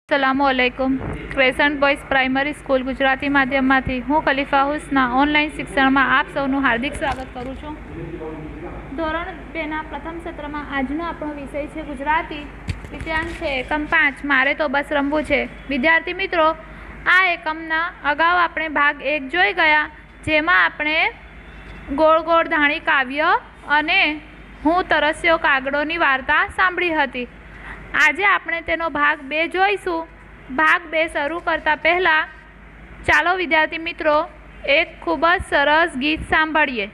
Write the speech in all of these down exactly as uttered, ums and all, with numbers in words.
अस्सलामुअलैकुम। Crescent Boys Primary School Gujarati माध्यम में हूँ खलीफा हुस्ना ऑनलाइन शिक्षण में आप सबनु हार्दिक स्वागत करूँ छूँ। धोरण बेना प्रथम सत्र में आजनो आपणो विषय है गुजराती विज्ञान है एकम पांच मारे तो बस रमवू है। विद्यार्थी मित्रों, आ एकमना अगाऊ आपणे भाग एक जोई गया, जेमां आपणे गोळ गोळ धाणी काव्य अने हूँ तरस्यो कागड़ोनी वार्ता सांभळी हती। आजे आपणे तेनो भाग बे जोईशुं। भाग बे शरू करता पहला चालो विद्यार्थी मित्रों एक खूब ज सरस गीत सांभळीए।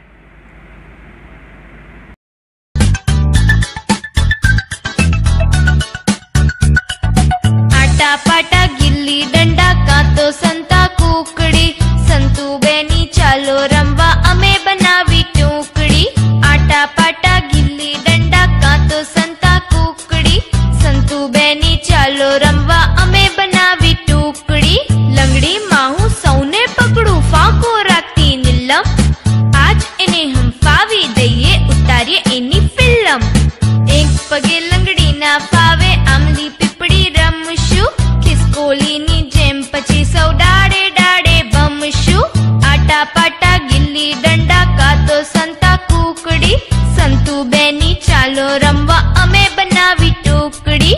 आटा पाटा गिल्ली डंडा कातो संता कुकड़ी, संतू बेनी चालो रमवा अमे बनावी टोकड़ी। आटा पाटा गिल्ली डंडा कातो संता कुकड़ी, संतू बेनी चालो रमवा अमे बनावी टोकड़ी। लंगड़ी माहू सौने पकड़ू फाको राखती नीलम, आज इन्हें हम फावी दઈએ उतारिए एनी फिल्म। एक पगे लंगड़ी ना फावे आमली पीपड़ी रमशु, खिसकोली नी जेम पछी सौ डाड़े डाड़े बमशु। आटा पाटा गिल्ली डंडा कातो संता कुकड़ी, संतू बेनी चालो रमवा अमे बनावी टोकड़ी।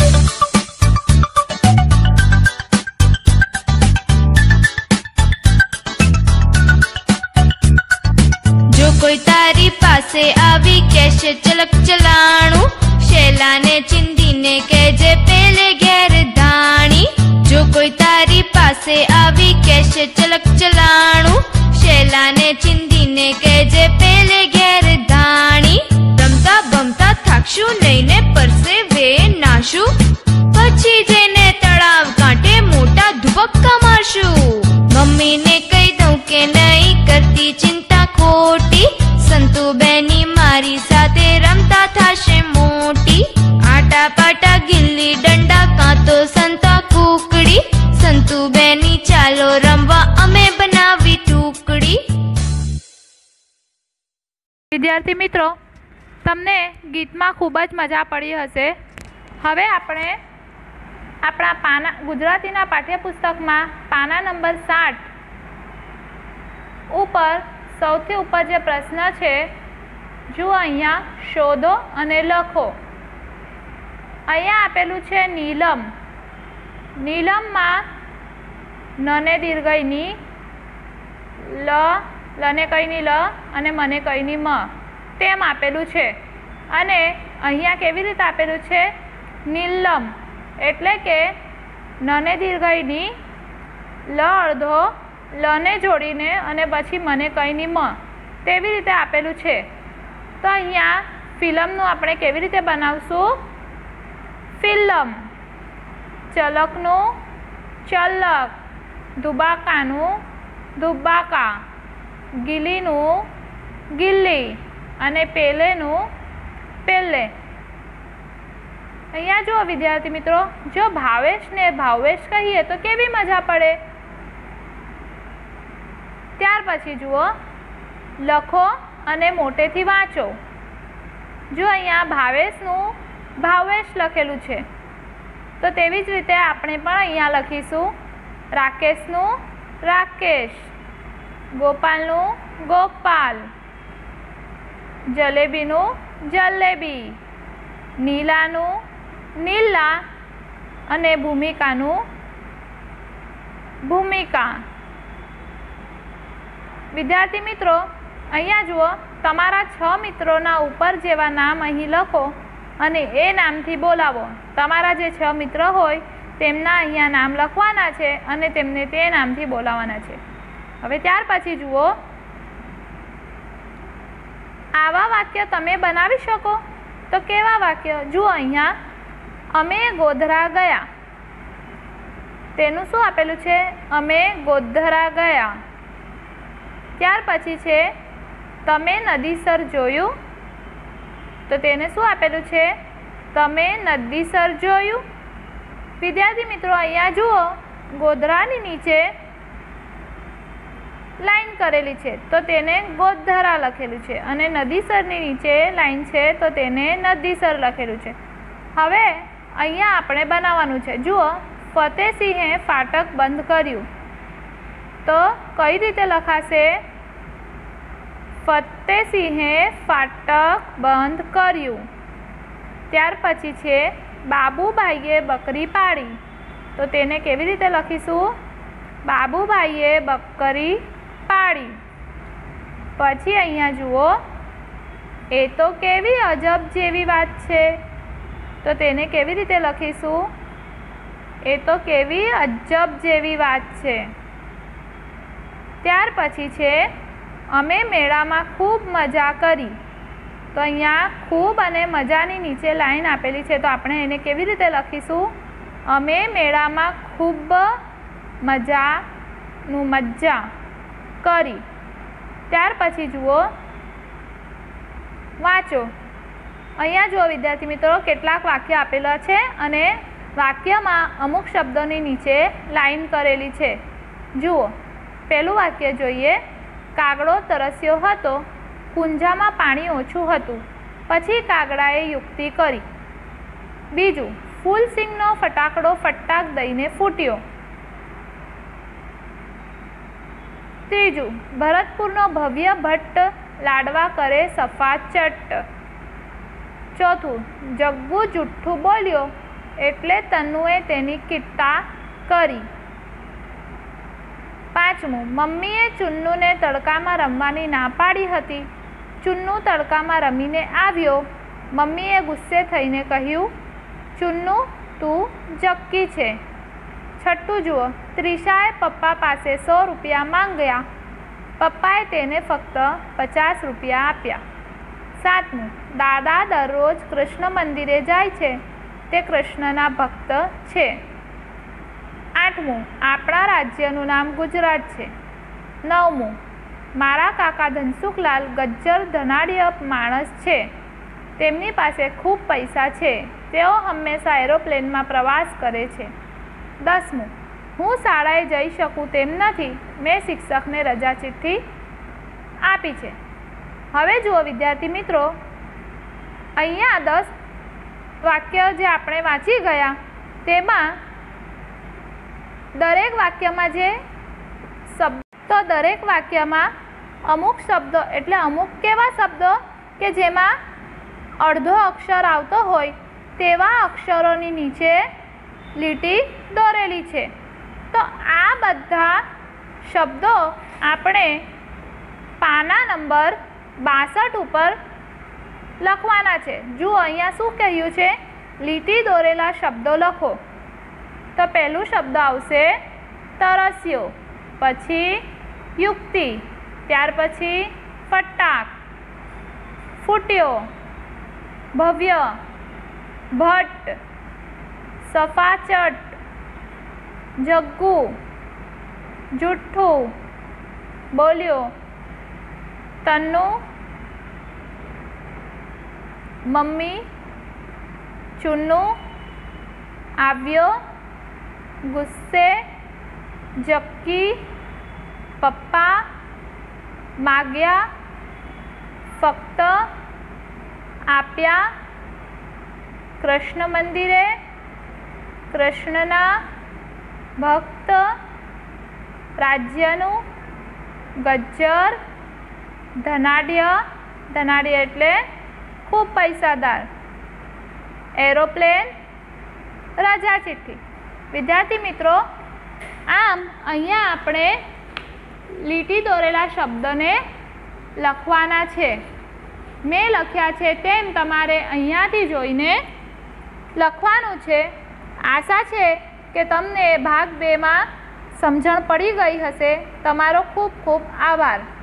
जो कोई तारी पासे आवी कैसे चलक चलाणू, शैला ने चिंदी ने कहजे पेले घेर धाणी। जो कोई तारी पासे आवी कैसे चलक चलाणू, शैला ने चिंदी ने कहजे पेले घेर धाणी। रमता बमता थाकशू नहीं ने परसे वे नाशू, पछी जेने तड़ाव कांटे मोटा धुबक्का मारशू। मम्मी ने कही दऊं के नहीं करती चिंता खोटी, संतू बेनी मारी साथे रमता थाशे मोटी। आटा पाटा गिल्ली डंडा कातो संता कुकड़ी, संतू बेनी चालो रमवा अमे बनावी टुकड़ी। विद्यार्थी मित्रों, तमने गीत में खूब ज मजा पड़ी हशे। हवे आपणे आपणा पाना गुजरातीना पाठ्यपुस्तक में पाना नंबर साठ ऊपर सौथी ऊपर जे प्रश्न है जो अहींया शोधो अने लखो। अहींया आपेलू है नीलम। नीलम में नने दीर्घई नी ल लने कई नी ल अने मने कई नी म तेम आपेलू है। अने अहींया केवी रीते आपेलू है नीलम एटले के नने दीर्घई नी ल अर्धो लने जोड़ीने अने पछी मने कई नी म तेवी रीते आपेलू है। तो अहींया फिल्मनु आपणे केवी रीते बनावशुं? फिल्म। चलकनु चलक, दुबाकानु दुबाका, गिलीनु गिल्ली अने पेलेनु पेले। अहींया जो विद्यार्थी मित्रों, जो भावेश ने भावेश कहीए तो केवी मजा पड़े। त्यार पछी जुओ लखो अने मोटेथी वाँचो। जो अहींया भावेशनु भावेश लखेलू है तो तेवी ज रीते आपणे पण अहींया लखीशुं राकेशनु राकेश, गोपालनु गोपाल, जलेबीनु जलेबी, नीलानु नीला अने भूमिकानु भूमिका। विद्यार्थी मित्रों, अहींया जुओ तमारा छ मित्रोना उपर जेवा नाम अहीं लखो अने ए नामथी बोलावो। तमारा जे छ मित्र होय तेमना अहींया नाम लखवाना छे अने तेमने ते नामथी बोलावाना छे। हवे त्यार पछी जुओ आवा वाक्य तमे बनावी शको तो केवा वाक्य? जुओ अहींया अमे गोधरा गया, तेनुं शुं आपेलुं छे? अमे गोधरा गया। त्यार पछी छे तमे नदीसर जोयुं, तो तेने शुं आपेलुं छे? तमे नदीसर जोयुं। विद्यार्थी मित्रों, अहींया जुओ गोधरानी नीचे लाइन करेली छे तो तेने गोधरा लखेलुं छे अने नदीसरनी नीचे लाइन छे तो तेने नदीसर लखेलुं छे। हवे अहींया आपणे बनाववानुं छे। जुओ ફતેસિંહે ફાટક બંધ કર્યું. તો કઈ રીતે લખાશે? ફતેસિંહે ફાટક બંધ કર્યું. ત્યાર પછી છે બાબુભાઈએ બકરી પાળી. તો તેને કેવી રીતે લખીશું? બાબુભાઈએ બકરી પાળી. પછી અહીંયા જુઓ, એ તો કેવી અજબ જેવી વાત છે. તો તેને કેવી રીતે લખીશું? એ તો કેવી અજબ જેવી વાત છે. ત્યાર પછી છે અમે મેળામાં ખૂબ મજા કરી. તો અહીંયા ખૂબ અને મજાની નીચે લાઈન આપેલી છે, તો આપણે એને કેવી રીતે લખીશું? અમે મેળામાં ખૂબ મજાનું મજા કરી. ત્યાર પછી જુઓ, વાંચો. અહીંયા જુઓ વિદ્યાર્થી મિત્રો, કેટલાક વાક્ય આપેલા છે અને વાક્યમાં અમુક શબ્દોની નીચે લાઈન કરેલી છે. જુઓ, પહેલું વાક્ય જોઈએ. કાગડો તરસ્યો હતો, કુંજામાં પાણી ઓછું હતું, પછી કાગડાએ યુક્તિ કરી. બીજું, ફૂલસિંગનો ફટાકડો ફટાક દઈને ફૂટ્યો. ત્રીજું, ભરતપુરનો ભવ્ય ભટ્ટ લાડવા કરે સફાચટ. ચોથું, જગ્ગુ જુઠ્ઠું બોલ્યો એટલે તન્નુએ તેની કિટ્ટા કરી. પાંચમું, મમ્મીએ ચુન્નુને તડકામાં રમવાની ના પાડી હતી. ચુન્નુ તડકામાં રમીને આવ્યો. મમ્મીએ ગુસ્સે થઈને કહ્યું, ચુન્નુ તું જક્કી છે. છઠ્ઠું જુઓ, ત્રિષાએ પપ્પા પાસે સો રૂપિયા માંગ્યા. પપ્પાએ તેને ફક્ત પચાસ રૂપિયા આપ્યા. સાતમું, દાદા દરરોજ કૃષ્ણ મંદિરે જાય છે, તે કૃષ્ણના ભક્ત છે. આઠમું, આપણા રાજ્યનું નામ ગુજરાત છે. નવમું, મારા કાકા ધનસુખલાલ ગજ્જર ધનાઢ્ય માણસ છે. તેમની પાસે ખૂબ પૈસા છે. તેઓ હંમેશા એરોપ્લેનમાં પ્રવાસ કરે છે. દસમું, હું શાળાએ જઈ શકું તેમ નથી. મેં શિક્ષકને રજા ચિઠ્ઠી આપી છે. હવે જુઓ વિદ્યાર્થી મિત્રો, અહીંયા દસ વાક્ય જે આપણે વાંચી ગયા તેમાં દરેક વાક્યમાં જે શબ્દ, તો દરેક વાક્યમાં અમુક શબ્દો એટલે અમુક કેવા શબ્દો કે જેમાં અડધો અક્ષર આવતો હોય તેવા અક્ષરોની નીચે લીટી દોરેલી છે. તો આ બધા શબ્દો આપણે પાના નંબર બાસઠ ઉપર લખવાના છે. જુઓ અહીંયા શું કહ્યું છે? લીટી દોરેલા શબ્દો લખો. તો પહેલું શબ્દ આવશે તરસ્યો, પછી યુક્તિ, ત્યાર પછી ફટાક, ફૂટ્યો, ભવ્ય, ભટ્ટ, સફાચટ, જગ્ગુ જુઠ્ઠું બોલ્યો, તન્નુ, મમ્મી, ચુન્નુ, આવ્યો, ગુસ્સે, જક્કી, પપ્પા, માગ્યા, ફક્ત, આપ્યા, કૃષ્ણ મંદિરે, કૃષ્ણના ભક્ત, રાજ્યનું, ગજ્જર, ધનાઢ્ય, ધનાઢ્ય એટલે ખૂબ પૈસાદાર, એરોપ્લેન, રજા ચિઠ્ઠી. વિદ્યાર્થી મિત્રો, આમ અહીંયા આપણે લીટી દોરેલા શબ્દને લખવાના છે. મેં લખ્યા છે તેમ તમારે અહીંયાથી જોઈને લખવાનું છે. આશા છે કે તમને ભાગ બેમાં સમજણ પડી ગઈ હશે. તમારો ખૂબ ખૂબ આભાર.